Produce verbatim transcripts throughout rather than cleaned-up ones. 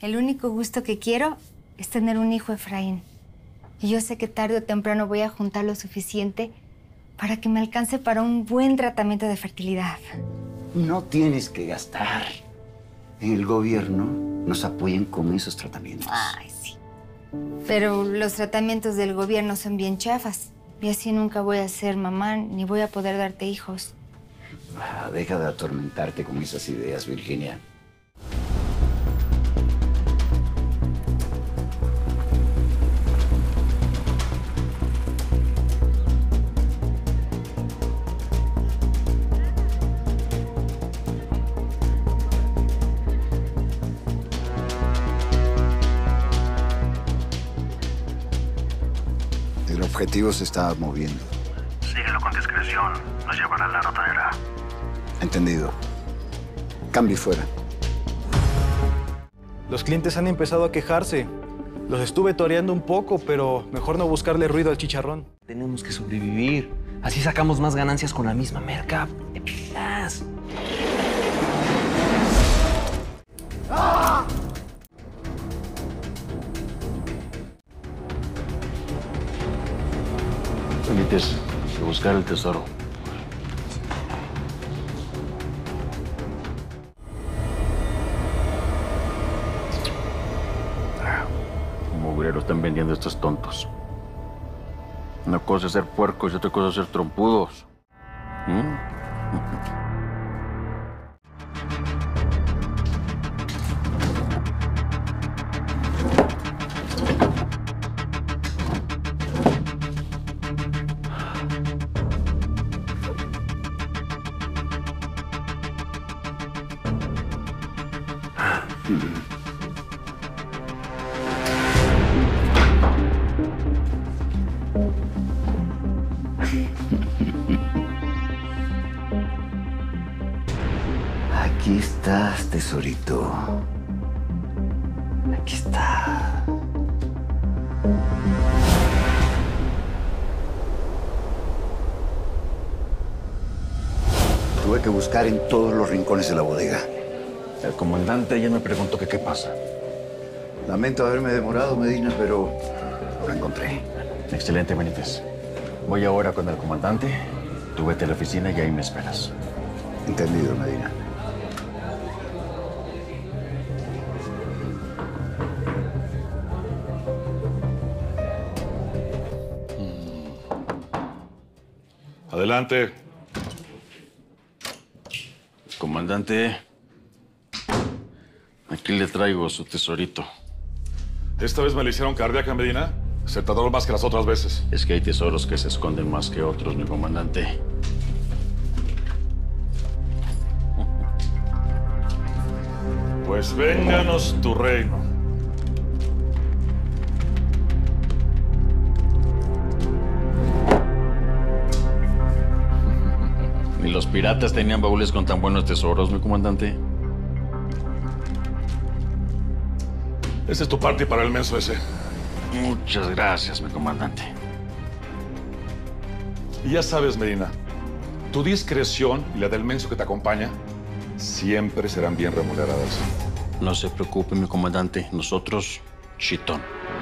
El único gusto que quiero es tener un hijo, Efraín. Y yo sé que tarde o temprano voy a juntar lo suficiente para que me alcance para un buen tratamiento de fertilidad. No tienes que gastar. En el gobierno nos apoyan con esos tratamientos. Ay, sí. Pero los tratamientos del gobierno son bien chafas. Y así nunca voy a ser mamá ni voy a poder darte hijos. Ah, deja de atormentarte con esas ideas, Virginia. El objetivo se está moviendo. Síguelo con discreción. Nos llevará a la rotadera. Entendido. Cambio y fuera. Los clientes han empezado a quejarse. Los estuve toreando un poco, pero mejor no buscarle ruido al chicharrón. Tenemos que sobrevivir. Así sacamos más ganancias con la misma merca. ¡Te pilas! ¡Ah! Benítez, a buscar el tesoro. Como obrero están vendiendo estos tontos. Una cosa es ser puercos y otra cosa es ser trompudos. ¿Mm? Aquí estás, tesorito. Aquí está. Tuve que buscar en todos los rincones de la bodega. El comandante ya me preguntó que qué pasa. Lamento haberme demorado, Medina, pero lo encontré. Excelente, Benítez. Voy ahora con el comandante. Tú vete a la oficina y ahí me esperas. Entendido, Medina. Adelante. Comandante, aquí le traigo su tesorito. ¿Esta vez me le hicieron cardíaca, Medina? Se tardó más que las otras veces. Es que hay tesoros que se esconden más que otros, mi comandante. Pues vénganos tu reino. Ni los piratas tenían baúles con tan buenos tesoros, mi comandante. Ese es tu parte para el menso ese. Muchas gracias, mi comandante. Y ya sabes, Medina, tu discreción y la del menso que te acompaña siempre serán bien remuneradas. No se preocupe, mi comandante. Nosotros, chitón.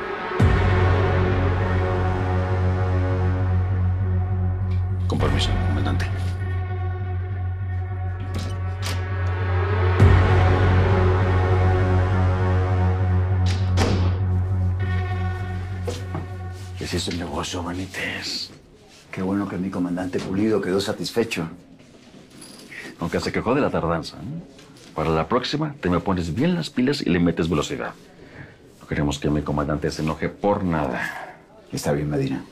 Con permiso, comandante. Ese es el negocio, Benítez. Qué bueno que mi comandante Pulido quedó satisfecho. Aunque se quejó de la tardanza. ¿eh? Para la próxima, te me pones bien las pilas y le metes velocidad. No queremos que mi comandante se enoje por nada. Está bien, Medina.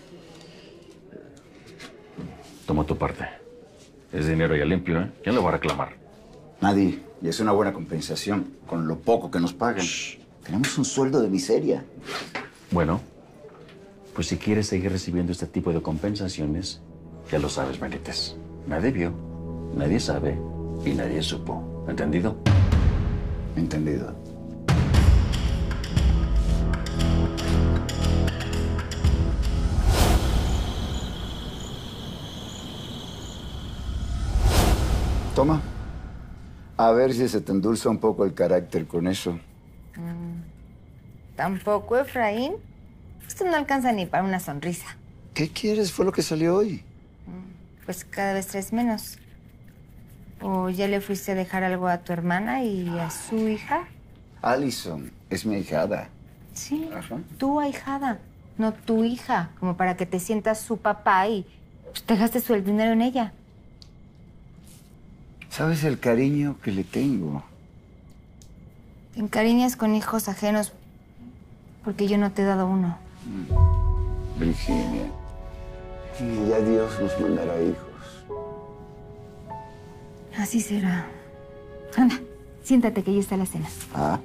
Toma tu parte. Es dinero ya limpio, ¿eh? ¿Quién lo va a reclamar? Nadie. Y es una buena compensación con lo poco que nos pagan. Shh. Tenemos un sueldo de miseria. Bueno, pues si quieres seguir recibiendo este tipo de compensaciones, ya lo sabes, Benítez. Nadie vio, nadie sabe y nadie supo. ¿Entendido? Entendido. Toma. A ver si se te endulza un poco el carácter con eso. Mm. ¿Tampoco, Efraín? Esto no alcanza ni para una sonrisa. ¿Qué quieres? Fue lo que salió hoy. Pues cada vez traes menos. ¿O ya le fuiste a dejar algo a tu hermana y a su hija? Allison es mi ahijada. Sí, Ajá. tu ahijada, no tu hija, como para que te sientas su papá y pues, te gastes el dinero en ella. ¿Sabes el cariño que le tengo? Te encariñas con hijos ajenos porque yo no te he dado uno. Virginia, y ya Dios nos mandará hijos. Así será. Anda, siéntate que ya está la cena. Ah.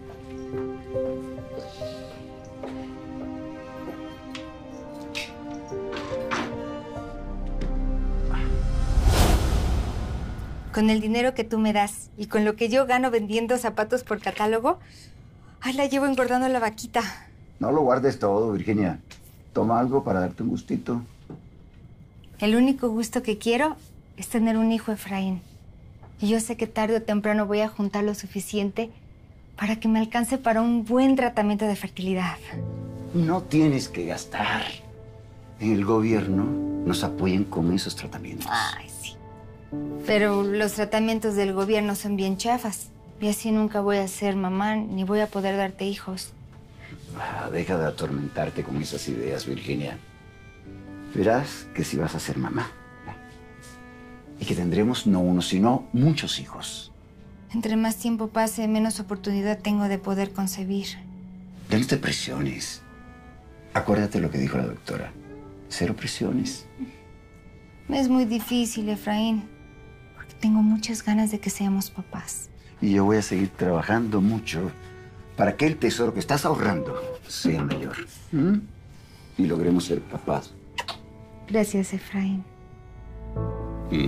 Con el dinero que tú me das y con lo que yo gano vendiendo zapatos por catálogo, ahí la llevo engordando la vaquita. No lo guardes todo, Virginia. Toma algo para darte un gustito. El único gusto que quiero es tener un hijo, Efraín. Y yo sé que tarde o temprano voy a juntar lo suficiente para que me alcance para un buen tratamiento de fertilidad. No tienes que gastar. En el gobierno nos apoyan con esos tratamientos. Ay, sí. Pero los tratamientos del gobierno son bien chafas. Y así nunca voy a ser mamá ni voy a poder darte hijos. Ah, deja de atormentarte con esas ideas, Virginia. Verás que si vas a ser mamá. Y que tendremos no uno, sino muchos hijos. Entre más tiempo pase, menos oportunidad tengo de poder concebir. Ya no te presiones. Acuérdate lo que dijo la doctora. Cero presiones. Es muy difícil, Efraín, porque tengo muchas ganas de que seamos papás. Y yo voy a seguir trabajando mucho para que el tesoro que estás ahorrando sea mayor. ¿Mm? Y logremos ser papás. Gracias, Efraín. Mm.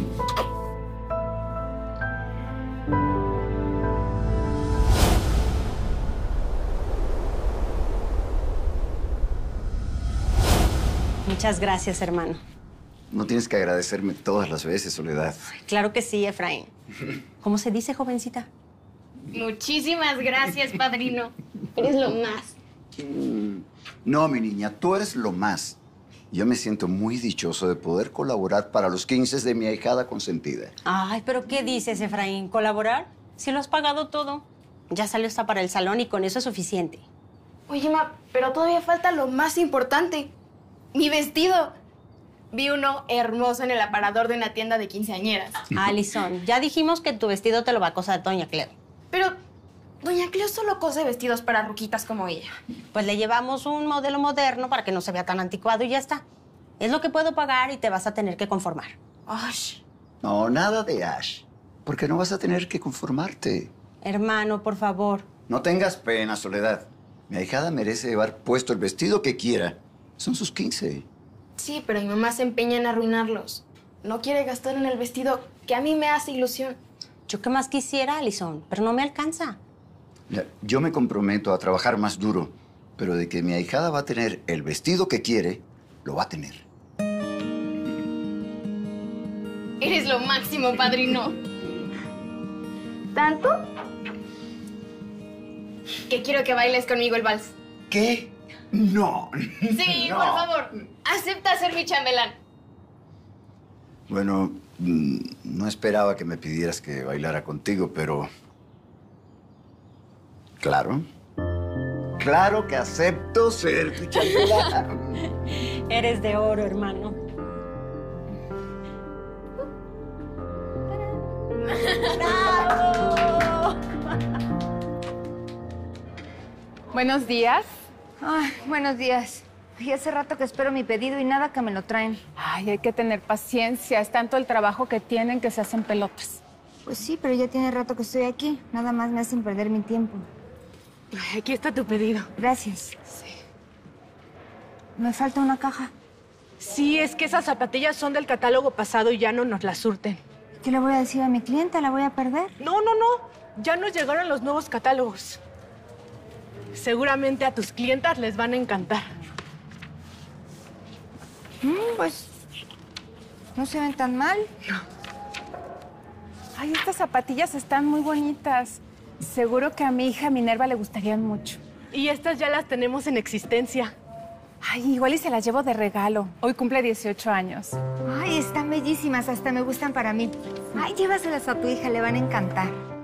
Muchas gracias, hermano. No tienes que agradecerme todas las veces, Soledad. Claro que sí, Efraín. ¿Cómo se dice, jovencita? Muchísimas gracias, padrino. Eres lo más. Mm. No, mi niña, tú eres lo más. Yo me siento muy dichoso de poder colaborar para los quince de mi ahijada consentida. Ay, ¿pero qué dices, Efraín? ¿Colaborar? Si lo has pagado todo. Ya salió hasta para el salón y con eso es suficiente. Oye, ma, pero todavía falta lo más importante. Mi vestido. Vi uno hermoso en el aparador de una tienda de quinceañeras. Allison, ya dijimos que tu vestido te lo va a cosar doña Cleo. Pero doña Cleo solo cose vestidos para ruquitas como ella. Pues le llevamos un modelo moderno para que no se vea tan anticuado y ya está. Es lo que puedo pagar y te vas a tener que conformar. Ash. No, nada de Ash. Porque no vas a tener que conformarte. Hermano, por favor. No tengas pena, Soledad. Mi ahijada merece llevar puesto el vestido que quiera. Son sus quince. Sí, pero mi mamá se empeña en arruinarlos. No quiere gastar en el vestido que a mí me hace ilusión. Yo qué más quisiera, Allison, pero no me alcanza. Mira, yo me comprometo a trabajar más duro, pero de que mi ahijada va a tener el vestido que quiere, lo va a tener. Eres lo máximo, padrino. ¿Tanto? Que quiero que bailes conmigo el vals. ¿Qué? No. Sí, no. por favor. Acepta ser mi chambelán. Bueno, mm, no esperaba que me pidieras que bailara contigo, pero... Claro. Claro que acepto ser tu chambelán. Eres de oro, hermano. ¡Bravo! Buenos días. Ay, buenos días. Y hace rato que espero mi pedido y nada que me lo traen. Ay, hay que tener paciencia. Es tanto el trabajo que tienen que se hacen pelotas. Pues sí, pero ya tiene rato que estoy aquí. Nada más me hacen perder mi tiempo. Ay, aquí está tu pedido. Gracias. Sí. Me falta una caja. Sí, es que esas zapatillas son del catálogo pasado y ya no nos las surten. ¿Qué le voy a decir a mi cliente? ¿La voy a perder? No, no, no. Ya nos llegaron los nuevos catálogos. Seguramente a tus clientas les van a encantar. Mm, pues no se ven tan mal. Ay, estas zapatillas están muy bonitas. Seguro que a mi hija Minerva le gustarían mucho. Y estas ya las tenemos en existencia. Ay, igual y se las llevo de regalo. Hoy cumple dieciocho años. Ay, están bellísimas, hasta me gustan para mí. Ay, llévaselas a tu hija, le van a encantar.